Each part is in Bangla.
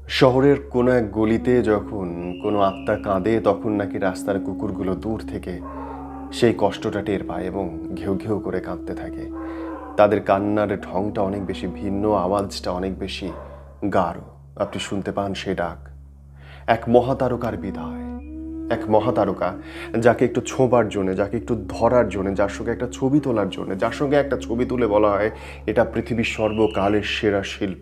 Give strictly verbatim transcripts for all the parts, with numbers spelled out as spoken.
শহরের কোনো এক গলিতে যখন কোনো আত্মা কাঁদে তখন নাকি রাস্তার কুকুরগুলো দূর থেকে সেই কষ্টটা টের পায় এবং ঘেউ ঘেউ করে কাঁদতে থাকে। তাদের কান্নার ঢংটা অনেক বেশি ভিন্ন, আওয়াজটা অনেক বেশি গাঢ়। আপনি শুনতে পান সে ডাক এক মহাতারকার বিদায়, এক মহাতারকা যাকে একটু ছোঁবার জন্য, যাকে একটু ধরার জন্য, যার সঙ্গে একটা ছবি তোলার জন্য, যার সঙ্গে একটা ছবি তুলে বলা হয় এটা পৃথিবীর সর্বকালের সেরা শিল্প,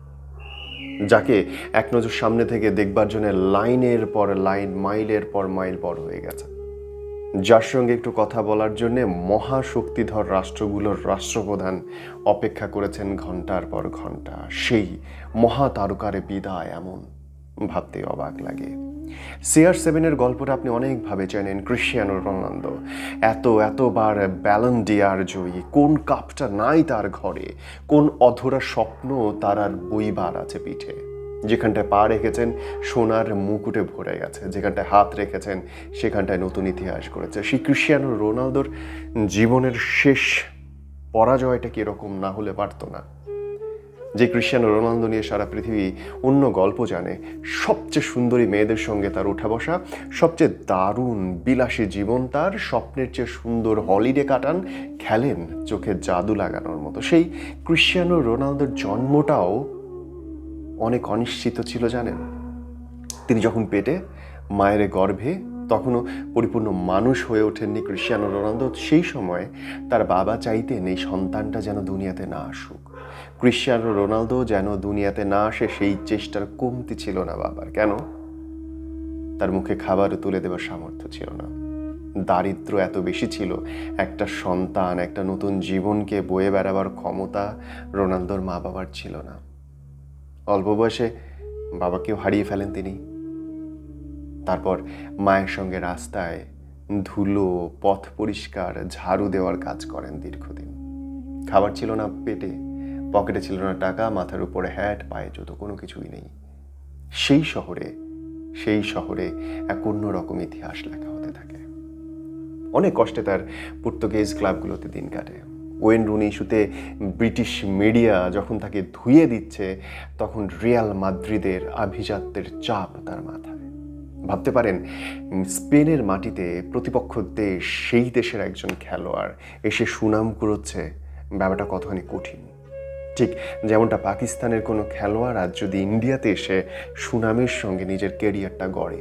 যাকে এক নজর সামনে থেকে দেখবার জন্য লাইনের পর লাইন, মাইলের পর মাইল পর হয়ে গেছে, যার সঙ্গে একটু কথা বলার জন্য মহাশক্তিধর রাষ্ট্রগুলোর রাষ্ট্রপ্রধান অপেক্ষা করেছেন ঘন্টার পর ঘন্টা। সেই মহাতারকারে বিদায় এমন ভাবতে অবাক লাগে। সিআর সেভেনের গল্পটা আপনি অনেকভাবে চেনেন। ক্রিশ্চিয়ানো রোনালদো এত এতবার ব্যালন ডিয়ার জয়ী, কোন কাপটা নাই তার ঘরে, কোন অধরা স্বপ্ন তার আর বইবার আছে পিঠে। যেখানটায় পা রেখেছেন সোনার মুকুটে ভরে গেছে, যেখানটায় হাত রেখেছেন সেখানটায় নতুন ইতিহাস করেছে। সেই ক্রিশ্চিয়ানো রোনালদোর জীবনের শেষ পরাজয়টা কীরকম না হলে পারতো না। যে ক্রিশ্চিয়ানো রোনালদো নিয়ে সারা পৃথিবী অন্য গল্প জানে, সবচেয়ে সুন্দরী মেয়েদের সঙ্গে তার উঠা বসা, সবচেয়ে দারুণ বিলাসী জীবন তার, স্বপ্নের চেয়ে সুন্দর হলিডে কাটান, খেলেন চোখে জাদু লাগানোর মতো। সেই ক্রিশ্চিয়ানো রোনালদোর জন্মটাও অনেক অনিশ্চিত ছিল জানেন। তিনি যখন পেটে মায়ের গর্ভে তখনও পরিপূর্ণ মানুষ হয়ে ওঠেননি ক্রিশ্চিয়ানো রোনালদো। সেই সময় তার বাবা চাইতেন এই সন্তানটা যেন দুনিয়াতে না আসুক, ক্রিশ্চিয়ানো রোনালদো যেন দুনিয়াতে না আসে সেই চেষ্টার কমতি ছিল না বাবার। কেন? তার মুখে খাবার তুলে দেওয়ার সামর্থ্য ছিল না। দারিদ্র্য এত বেশি ছিল, একটা সন্তান, একটা নতুন জীবনকে বয়ে বেড়াবার ক্ষমতা রোনালদোর মা বাবার ছিল না। অল্প বয়সে বাবাকেও হারিয়ে ফেলেন তিনি। তারপর মায়ের সঙ্গে রাস্তায় ধুলো, পথ পরিষ্কার, ঝাড়ু দেওয়ার কাজ করেন দীর্ঘদিন। খাবার ছিল না পেটে, পকেটে ছিল না টাকা, মাথার উপরে হ্যাট, পায়ে জুতো, কোনো কিছুই নেই। সেই শহরে সেই শহরে এক অন্যরকম ইতিহাস লেখা হতে থাকে। অনেক কষ্টে তার পর্তুগিজ ক্লাবগুলোতে দিন কাটে। ওয়েন রুনি ইস্যুতে ব্রিটিশ মিডিয়া যখন তাকে ধুয়ে দিচ্ছে, তখন রিয়াল মাদ্রিদের আভিজাত্যের চাপ তার মাথায়। ভাবতে পারেন স্পেনের মাটিতে প্রতিপক্ষ দেশ, সেই দেশের একজন খেলোয়াড় এসে সুনাম কুড়োচ্ছে, ব্যাপারটা কতখানি কঠিন। ঠিক যেমনটা পাকিস্তানের কোনো খেলোয়াড় আজ যদি ইন্ডিয়াতে এসে সুনামের সঙ্গে নিজের ক্যারিয়ারটা গড়ে।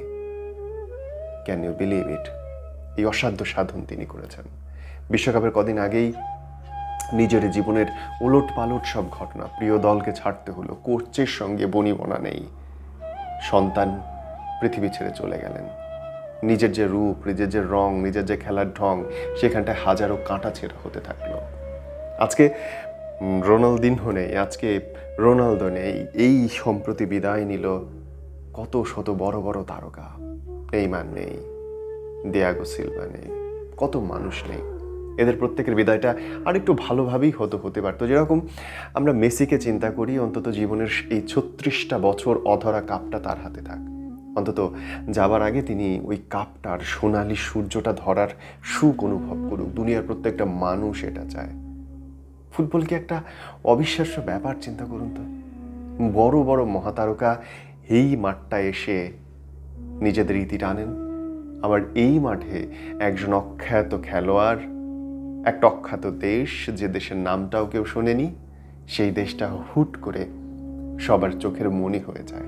Can you believe it? এই অসাধ্য সাধন তিনি করেছেন। বিশ্বকাপের কদিন আগেই নিজের জীবনের ওলট পালট সব ঘটনা, প্রিয় দলকে ছাড়তে হলো, কোচের সঙ্গে বনিবনা নেই, সন্তান পৃথিবী ছেড়ে চলে গেলেন। নিজের যে রূপ, নিজের যে রং, নিজের যে খেলার ঢং, সেখানটায় হাজারো কাঁটা ছেঁড়া হতে থাকলো। আজকে রোনালদিনহো নেই, আজকে রোনালদো নেই। এই সম্প্রতি বিদায় নিল কত শত বড় বড় তারকা। নেইমার নেই, দিয়াগো সিলভা নেই, কত মানুষ নেই। এদের প্রত্যেকের বিদায়টা আর একটু ভালোভাবেই হতো, হতে পারতো। যেরকম আমরা মেসিকে চিন্তা করি, অন্তত জীবনের এই ছত্রিশটা বছর অধরা কাপটা তার হাতে থাক। অন্তত যাবার আগে তিনি ওই কাপটার সোনালি সূর্যটা ধরার সুখ অনুভব করুক। দুনিয়ার প্রত্যেকটা মানুষ এটা চায়। ফুটবল কি একটা অবিশ্বাস্য ব্যাপার? চিন্তা করুন তো, বড় বড় মহাতারকা এই মাঠটা এসে নিজেদের ইতি টানেন, আবার এই মাঠে একজন অখ্যাত খেলোয়াড়, একটা অখ্যাত দেশ, যে দেশের নামটাও কেউ শোনেনি, সেই দেশটা হুট করে সবার চোখের মনি হয়ে যায়।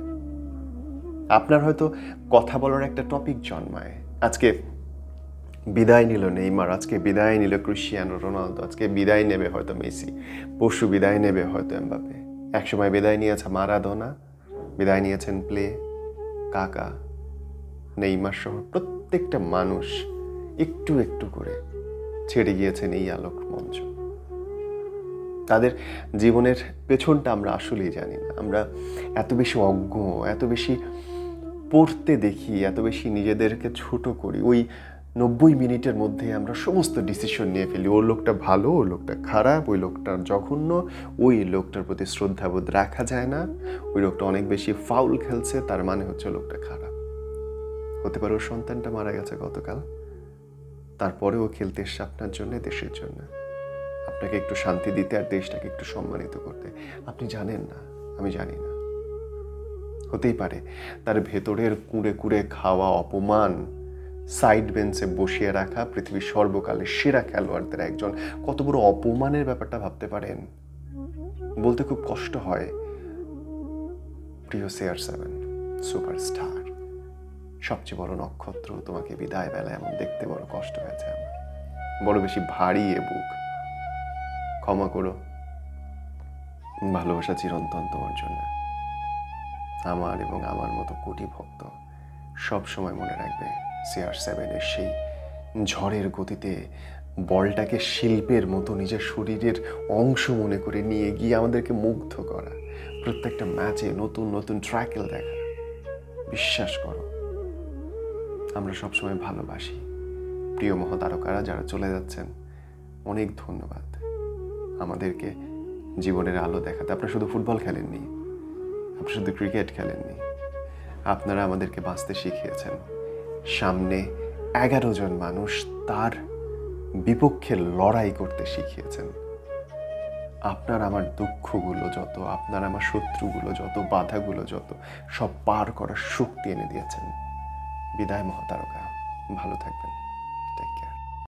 আপনার হয়তো কথা বলার একটা টপিক জন্মায়। আজকে বিদায় নিল নেইমার, আজকে বিদায় নিল ক্রিশ্চিয়ানো রোনালদো, আজকে বিদায় নেবে হয়তো মেসি, পরশু বিদায় নেবে হয়তো এমবাপে, একসময় বিদায় নিয়েছে মারাদোনা, বিদায় নিয়েছেন প্লে, কাকা, নেইমার সহ প্রত্যেকটা মানুষ একটু একটু করে ছেড়ে গিয়েছেন এই আলোক মঞ্চ। তাদের জীবনের পেছনটা আমরা আসলেই জানি না। আমরা এত বেশি অজ্ঞ, এত বেশি পড়তে দেখি, এত বেশি নিজেদেরকে ছোট করি। ওই নব্বই মিনিটের মধ্যে আমরা সমস্ত ডিসিশন নিয়ে ফেলি। ওই লোকটা ভালো, ওই লোকটা খারাপ, ওই লোকটার জঘন্য, ওই লোকটার প্রতি শ্রদ্ধাবোধ রাখা যায় না, ওই লোকটা অনেক বেশি ফাউল খেলছে, তার মানে হচ্ছে লোকটা খারাপ। হতে পারে ওর সন্তানটা মারা গেছে গতকাল, তারপরেও খেলতে এসছে আপনার জন্য, দেশের জন্য, আপনাকে একটু শান্তি দিতে আর দেশটাকে একটু সম্মানিত করতে। আপনি জানেন না, আমি জানি না। হতেই পারে তার ভেতরের কুঁড়ে কুঁড়ে খাওয়া অপমান সাইড বেঞ্চে বসিয়ে রাখা পৃথিবীর সর্বকালের সেরা খেলোয়াড়দের একজন কত বড় অপমানের ব্যাপারটা ভাবতে পারেন। বলতে খুব কষ্ট হয়, প্রিয় সি আর সেভেন সুপারস্টার, সবচেয়ে বড় নক্ষত্র, তোমাকে বিদায় বেলা এমন দেখতে বড় কষ্ট হয়েছে আমার, বড় বেশি ভারী এ বুক, ক্ষমা করো। ভালোবাসা চিরন্তন তোমার জন্য। আমার এবং আমার মতো কোটি ভক্ত সব সময় মনে রাখবে সি আর সেভেনের সেই ঝড়ের গতিতে বলটাকে শিল্পের মতো নিজের শরীরের অংশ মনে করে নিয়ে গিয়ে আমাদেরকে মুগ্ধ করা, প্রত্যেকটা ম্যাচে নতুন নতুন ট্র্যাকেল দেখা। বিশ্বাস করো, আমরা সবসময় ভালোবাসি। প্রিয় মহাতারকারা যারা চলে যাচ্ছেন, অনেক ধন্যবাদ আমাদেরকে জীবনের আলো দেখাতে। আপনারা শুধু ফুটবল খেলেননি, আপনারা শুধু ক্রিকেট খেলেননি, আপনারা আমাদেরকে বাঁচতে শিখিয়েছেন। সামনে এগারো জন মানুষ তার বিপক্ষে লড়াই করতে শিখিয়েছেন। আপনার আমার দুঃখগুলো যত, আপনার আমার শত্রুগুলো যত, বাধাগুলো যত, সব পার করার শক্তি এনে দিয়েছেন। বিদায় মহাতারকা, ভালো থাকবেন।